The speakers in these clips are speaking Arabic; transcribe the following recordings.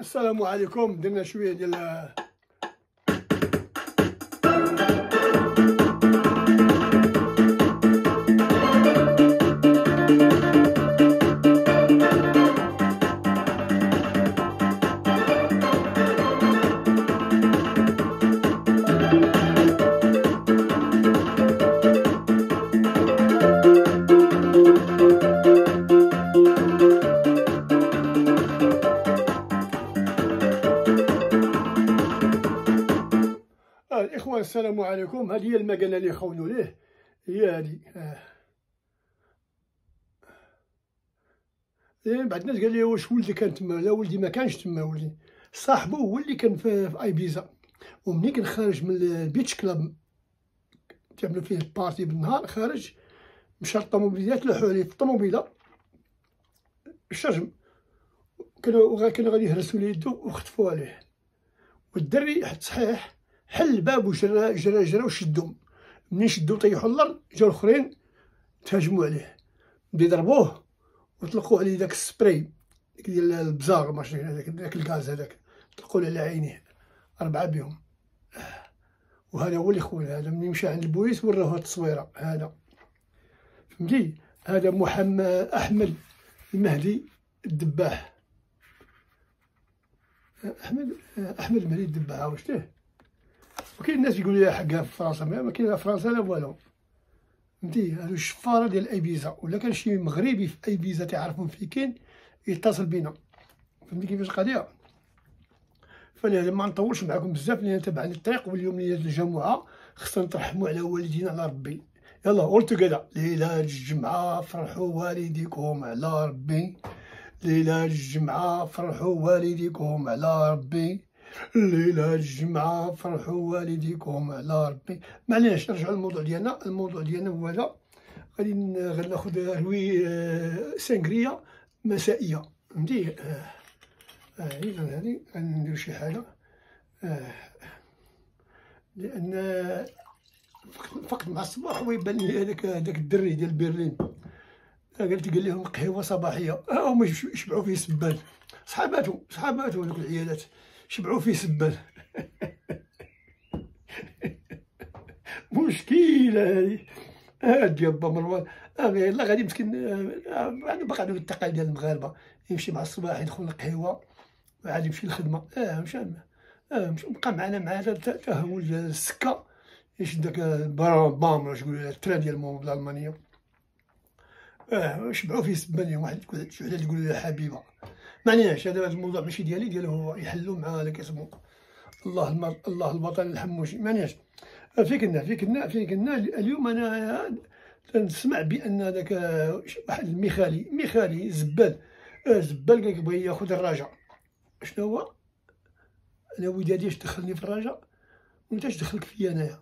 السلام عليكم. درنا شويه ديال الإخوان. السلام عليكم. هذه هي المكانة اللي خونوا ليه، هي هذه. بعض الناس قال لي واش ولدي كان تما؟ لا، ولدي ما كانش تما، ولدي صاحبو هو اللي كان في ايبيزا. ومني كان خارج من البيتش كلاب تعملوا فيه بارتي بالنهار، خارج مشى للطوموبيلات، لوحوا عليه في الطوموبيله الشرجم، كانوا غادي يهرسوا ليه يدو وخطفوا عليه. والدري صحيح حل الباب وجرا جرا جرا وشدهم. منين شدو طيحوا الارض، جاو الاخرين تهاجموا عليه، بداو يضربوه وطلقوا عليه داك السبراي ديال البزاغ، ماشي داك الغاز هذاك، طلقوا على عينيه 4 بهم. وهذا هو اللي خويا، هذا منين مشى عند البوليس وراوه التصويره. هذا فهمتي، هذا محمد احمد المهدي الدباح. احمد المهدي الدباح، واش ليه؟ وكاين الناس يقولوا لي حقها في فرنسا، ما كاين لا فرنسا لا والو. فهمتي، هادو الشفاره ديال ايبيزا، ولا كان شي مغربي في ايبيزا تعرفهم فين كاين يتصل بينا. فهمتي كيفاش القضيه؟ فلهذا ما نطولش معكم بزاف، لان تبعني الطريق، واليوم ليلة الجمعه خصنا نترحموا على والدينا على ربي. يلا اول توغيذر. ليلة الجمعه فرحوا والديكم على ربي، ليلة الجمعه فرحوا والديكم على ربي، ليلة الجمعة فرحوا والديكم على ربي. معليش نرجعو للموضوع ديالنا. الموضوع ديالنا هو هذا، غادي ناخد روي سانغريا مسائية. فهمتي، إذا هادي غنديرو شي حاجة، لأن فقت مع الصباح ويبان لي هذاك الدري ديال برلين قال لهم قهوة صباحية، هما يشبعوا فيه سبان. صحاباتو هذوك العيالات شبعوا فيه سبان. مشكلة هادي. هادي با مروان يلا غادي مسكين، باقي عندو التقاليد ديال المغاربة، يمشي مع الصباح يدخل القهوة وعاد يمشي للخدمة. مشى بقى معنا مع هذا تا هو السكة، يشد داك بام واش يقولوا التران ديال بالألمانية. شبعوا فيه سبان. واحد شحال تقول له حبيبة. معناش هذا الموضوع ماشي ديالي، ديالو هو، يحلو مع هذاك اسمه الله البطل الحموشي. معناش فين كنا اليوم. انا نسمع بان هذاك واحد الميخالي زبال قال لك بغى ياخذ الرجاء. شنو هو؟ انا ودادي اش دخلني في الرجاء وانت اش دخلك فيا انايا؟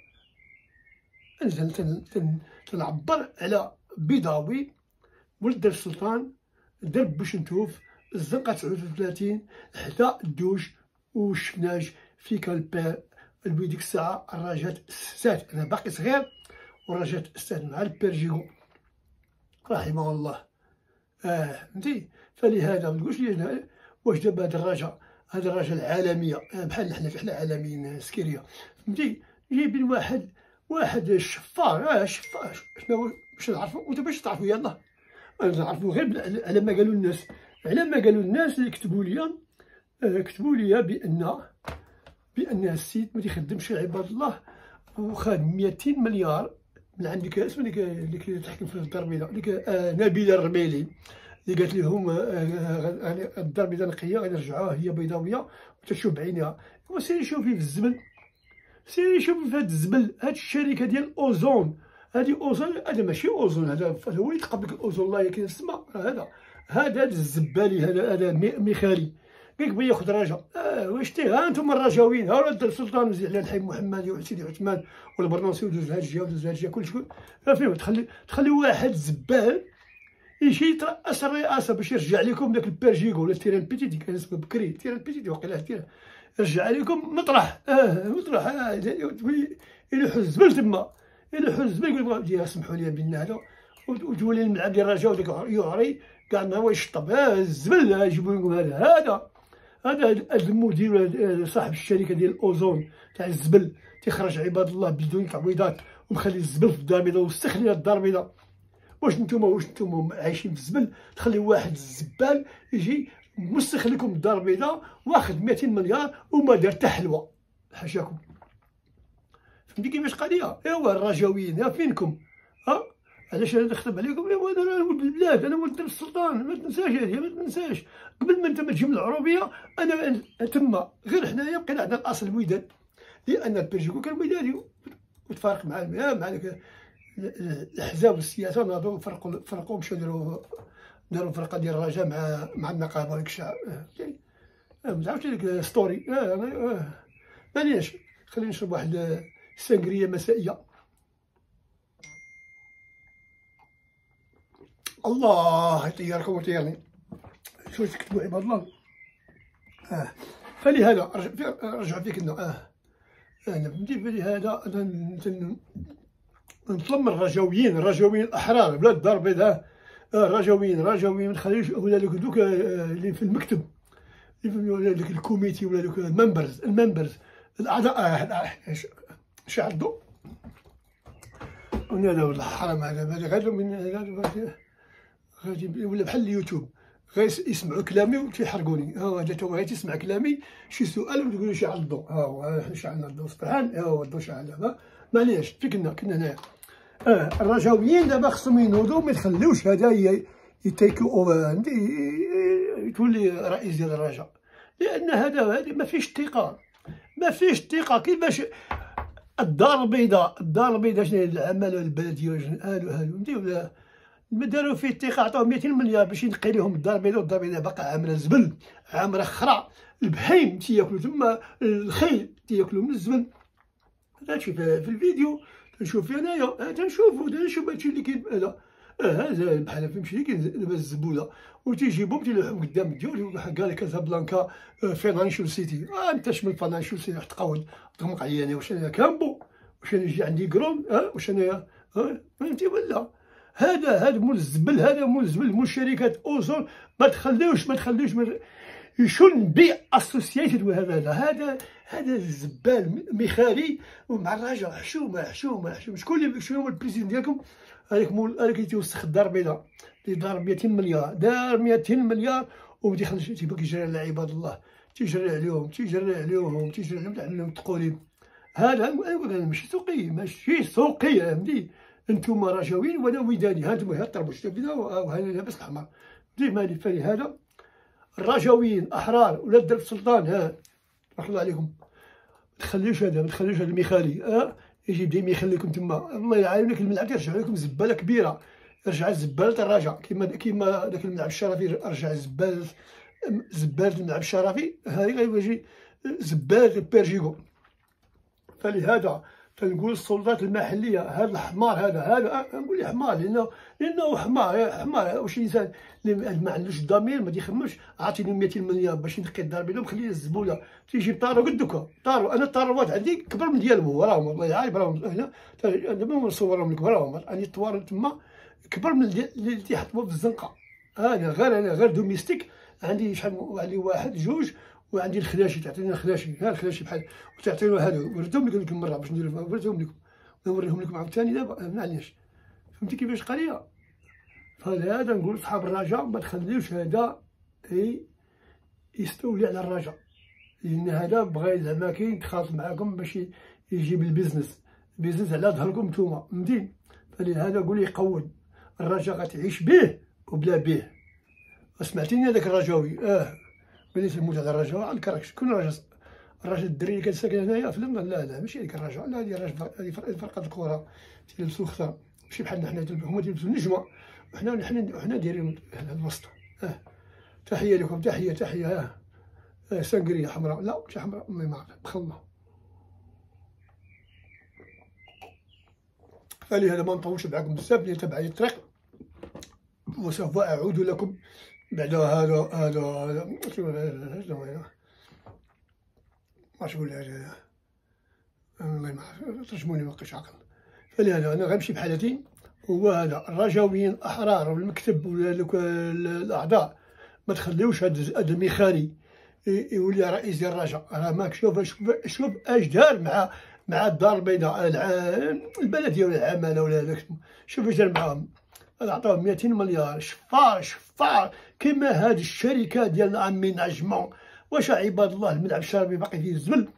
انا تنعبر على بيضاوي ولد در السلطان، درب بوشنتوف، الزنقة 39 حدا الدوش والشفناج في كالبير. ديك الساعة الرجات ستات، أنا باقي صغير والرجات ستات مع البيرجيكو رحمه الله. فهمتي، فلهذا متقولش لي واش دابا هاد الرجا العالمية بحال حنا عالميين سكيريا. فهمتي، جايبين واحد شفار. شفار شنو باش نعرفو؟ وانت باش تعرفو؟ يلاه نعرفو غير على ما قالوا الناس اللي كتبوا لي بان السيد ما تيخدمش عباد الله، وخاد 200 مليار من عند ديك اسمها اللي كتحكم في الدربيله، ديك نبيله الرميلي، اللي قالت لهم الدربيله نقيه غادي نرجعوها هي بيضاويه وتشوف بعينها. وسيري شوفي في الزبل، سيري شوفي في هاد الزبل. هاد الشركه ديال اوزون، هادي اوزون، هذا ماشي اوزون، هذا هو اللي تقبلك الاوزون الله يكون في السماء. هذا الزبالي، هذا ميخالي قالك بغا ياخذ رجا. واش ها انتم الرجاويين، ها ولاد السلطان وزعلان الحي محمد وسيدي عثمان والبرنوسي ودوز هادشي كلشي. فين تخلي واحد زبال يجي يترأس الرئاسه باش يرجع لكم داك البيرجيكو ولا التيران بيتيتي، كان اسمه بكري تيران بيتيتي واقيلا، يرجع لكم مطرح. يلوحوا الزبل تما، يلوحوا الزبل. يقول سمحوا لي بالله هذا، وتولي الملعب ديال الرجاء وداك يعري كاع النهار يشطب. الزبل يجيبوا لكم هذا هذا المدير ولا صاحب الشركه ديال الاوزون تاع الزبل تيخرج عباد الله بدون تعويضات ومخلي الزبل في الدار البيضاء ومستخلي الدار البيضاء. واش نتوما عايشين في الزبل تخليو واحد الزبال يجي مستخلي لكم الدار البيضاء واخد 200 مليار وما دار حتى حلوه؟ حاشاكم. فهمتي كيفاش قضيه؟ ايوا الرجاويين فينكم؟ علاش انا نخدم عليكم؟ ايوا انا ولد البلاد، انا ولد السلطان، ما تنساش هذه، ما تنساش. قبل ما انت ما تجي من العروبيه انا تما غير حنايا بقينا عندنا الاصل الوداد، لان البلجيكو كان ودادي وتفارق مع الاحزاب والسياسه، ناضوا فرقوا مشاو داروا فرقه ديال الرجاء مع النقابه وديك الشعب. ما تعرفش ديك ستوري. معليش، خلينا نشرب واحد سانغريه مسائيه. الله يطيركم ويطيرني. شو تكتبوا عباد الله؟ فلهذا رجع فيك انا فهمتي. فلهذا نطلب من الرجاويين الاحرار بلاد الدار البيضاء، الرجاويين ما نخليوش ولا دوك اللي في المكتب، ولا داك الكوميتي ولا دوك الممبرز الاعضاء شعل الضوء. هذا والله حرام، هذا غير من غادي ولا بحال اليوتيوب، غير يسمعوا كلامي وتيحرقوني. هذا تو غير تسمع كلامي شي سؤال وتقول لي شعل الضوء. هو حنا شعلنا الضوء سبحان. هو الضوء شعل. معليش في كنا هنايا. الرجاويين دابا خصهم ينوضوا، ما يخليوش هذا يتيكو اوفر تولي رئيس ديال الرجاء، لان هذا ما فيش ثقه، كيفاش الدار البيضاء شنو العمل البلديه هادو فهمتي ولا ما داروا فيه الثقه؟ عطاوه 200 مليار باش ينقي لهم الدار البيضاء، والدار البيضاء باقا عامره زبل، عامره خرا، البهايم تياكلوا تما، الخيل تياكلوا من الزبل. هادشي في الفيديو تنشوف فيه انايا، تنشوف هادشي اللي كاين. هذا بحال فهمتي كاين دابا الزبوله وتيجيبهم تيلوحهم قدام الديور، قال كازابلانكا فينانشال سيتي. انت شمن فينانشال سيتي تقود تغمق عليا انا؟ واش انا كامبو؟ واش انا يجي عندي كروم؟ واش انا فهمتي ولا؟ هذا مول الزبل، مول شركات اوزون. ما تخليوش يشون بي اسوسييتد وهذا الزبال مخالي ومع الرجاء. حشومه. شكون اللي هو البريزيدنت ديالكم؟ هذاك يتوسخ الدار البيضاء اللي دار 200 مليار، دار 200 مليار وما تيخليش تيبقى كيجري على عباد الله، تيجري عليهم تعمل تقولين. هذا ماشي سوقي فهمتي. انتوما رجاويين وانا وداني، هانتوما الطربوش البيضاء وهذا لابس الاحمر. ديما فلهذا الرجاويين احرار ولاد درب السلطان. رحمة الله عليكم. ما تخليوش هذا المخالي يجي يبدا يخليكم تما. الله يعاونك، الملعب يرجع لكم زباله كبيره، رجع زباله الرجاء كيما داك الملعب الشرفي رجع زباله الملعب الشرفي. هذه غيجي زباله بيرجيكو. فلهذا تنقول السلطات المحليه هذا الحمار هذا نقول لي حمار لانه حمار. واش الانسان اللي ما عندوش الضمير ما تيخممش؟ عاطيني 200 مليار باش نقي الدار البيضاء ومخليه الزبوله تيجي طارو قد دوكا انا الطاروات عندي كبر من ديالهم، راهم والله عايب، راهم هنا دابا نصورهم لكم، راهم عندي الطوار تما كبر من اللي تيحطوا في الزنقه. انا غير دوميستيك عندي شحال، عندي واحد جوج، وعندي الخلاشي تعطيني الخلاشي بحال وتعطيني هادو. وريتهم لكم مره باش ندير وريتهم لكم ونوريهم لكم عاوتاني دابا. معليش فهمتي كيفاش قضيه. فلهذا نقول صحاب الرجاء ما تخليوش هذا يستولي على الرجاء، لان هذا بغى زعما يتخاطب معاكم باش يجيب البيزنس على ظهركم نتوما مدين. فلهذا قول يقود الرجاء غتعيش به وبلا به. سمعتيني هذاك الرجاوي ملي تموت على الرجاء على الكراكش. شكون الرجاء الدري اللي كان ساكن هنايا في لندن؟ لا ماشي هذيك الرجاء، لا هذه فرقه الكره تيلبسوا الخضر، ماشي بحالنا حنا هما تيلبسوا النجمه وحنا دايرين الوسط. تحيه لكم، تحيه. سانغريه حمراء، لا ماشي حمراء، ما عرفت بخلنا. فلهذا ما نطولش معكم بزاف، لأن تبعي الطريق وسوف اعود لكم بعد هذا شنو ما نقول هذا، والله ما عرفت ترجموني ما بقيتش عاقل. فلهذا انا غنمشي بحالتي. هو هذا الرجاويين الاحرار والمكتب ولا دوك الاعضاء ما تخليوش هذا المخالي يولي رئيس ديال الرجاء. راه ماك شوف اش دار مع الدار البيضاء البلديه ولا العماله ولا هذاك، شوف اش دار معاهم. عطاوهم 200 مليار. شفار كيما هاد الشركه ديال اميناجمون. واش عباد الله الملعب الشربي باقي فيه الزبل؟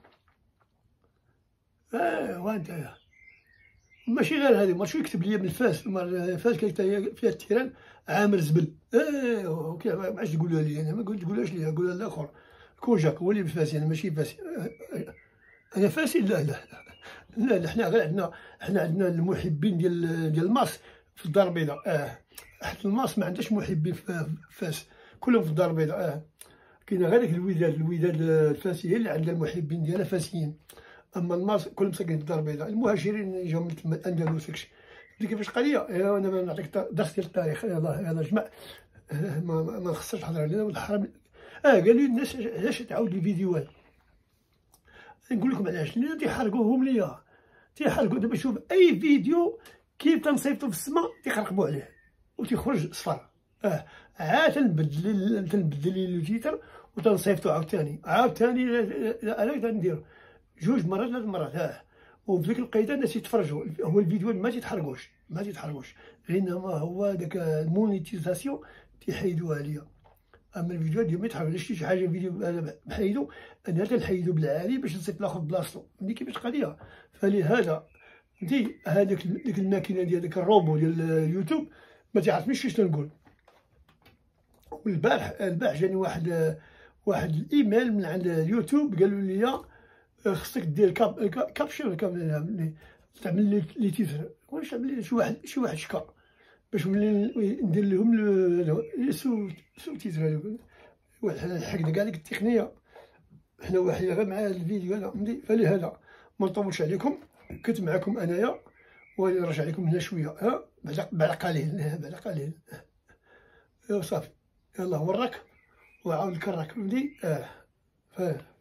وانت ماشي غير هذه، ماشي يكتب لي من فاس فيها التيران عامر زبل. ما عادش تقولها لي انا، ما تقولهاش لي، قولها للاخر. كوجاك هو اللي بفاسي، انا ماشي فاسي. انا فاسي؟ لا لا لا لا، حنا غير عندنا المحبين ديال الماس في الدار البيضاء. حتى الماس ما عندهاش محبين في فاس، كلهم في الدار البيضاء. كاين غير ديك الوداد الفاسيه اللي عندها المحبين ديالها فاسيين، اما الماس كلهم ساكنين في الدار البيضاء. المهاجرين جاو من الاندلس داكشي. كيفاش قال لي انا نعطيك درس ديال التاريخ. يلاه جمع ما نخسرش الهضره علينا والحرام. قال لي الناس علاش تعاود الفيديوهات؟ نقول لكم علاش، لان تيحرقوهم ليا، تيحرقوا. دابا شوف اي فيديو كيف تنصيفطو في السما تيخرقبوا عليه وتيخرج صفر. عاد تنبدل لي التيتر وتنصيفطو عاوتاني انا تنديرو 2 مرات 3 مرات. وفي ديك الوقيته الناس يتفرجوا. هو الفيديوهات ما تيتحرقوش، انما هو داك المونيتيزاسيون تيحيدوها ليا. اما الفيديوهات ديال ما يتحرقش. شي حاجه فيديو انا محيدو، انا تنحيدو بالعالي باش نصيفط ناخذ بلاصتو. فهمتي كيفاش القضيه؟ فلهذا فهمتي ديك الماكينه ديال داك الروبو ديال اليوتيوب ما تعرفنيش شنو نقول. والبارح جاني واحد الايميل من عند اليوتيوب، قالوا لي خصك دير كابشن تعمل لي تيتر. واش تعمل لي شي واحد شكا باش ملي ندير لهم سو تيتر هذوك. حقنا كاع ديك التقنيه، حنا واحدين غير مع الفيديو هذا فهمتي. فلهذا ما نطولش عليكم، كنت معكم انايا ونرجع لكم هنا شويه بعد قليل صافي. يلاه وراك وعاود نكرك فهمتي.